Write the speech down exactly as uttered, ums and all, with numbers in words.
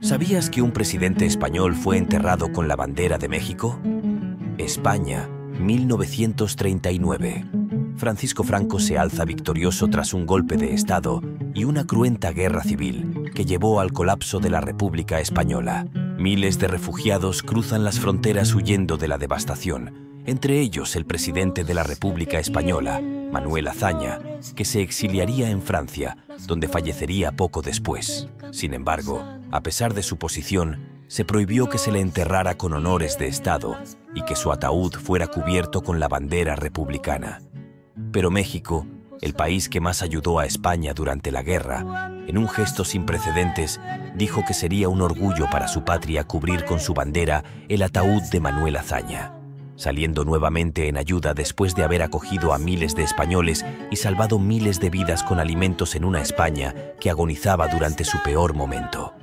¿Sabías que un presidente español fue enterrado con la bandera de México? España, mil novecientos treinta y nueve. Francisco Franco se alza victorioso tras un golpe de Estado y una cruenta guerra civil que llevó al colapso de la República Española. Miles de refugiados cruzan las fronteras huyendo de la devastación, entre ellos el presidente de la República Española, Manuel Azaña, que se exiliaría en Francia, donde fallecería poco después. Sin embargo, a pesar de su posición, se prohibió que se le enterrara con honores de Estado y que su ataúd fuera cubierto con la bandera republicana. Pero México, el país que más ayudó a España durante la guerra, en un gesto sin precedentes, dijo que sería un orgullo para su patria cubrir con su bandera el ataúd de Manuel Azaña, saliendo nuevamente en ayuda después de haber acogido a miles de españoles y salvado miles de vidas con alimentos en una España que agonizaba durante su peor momento.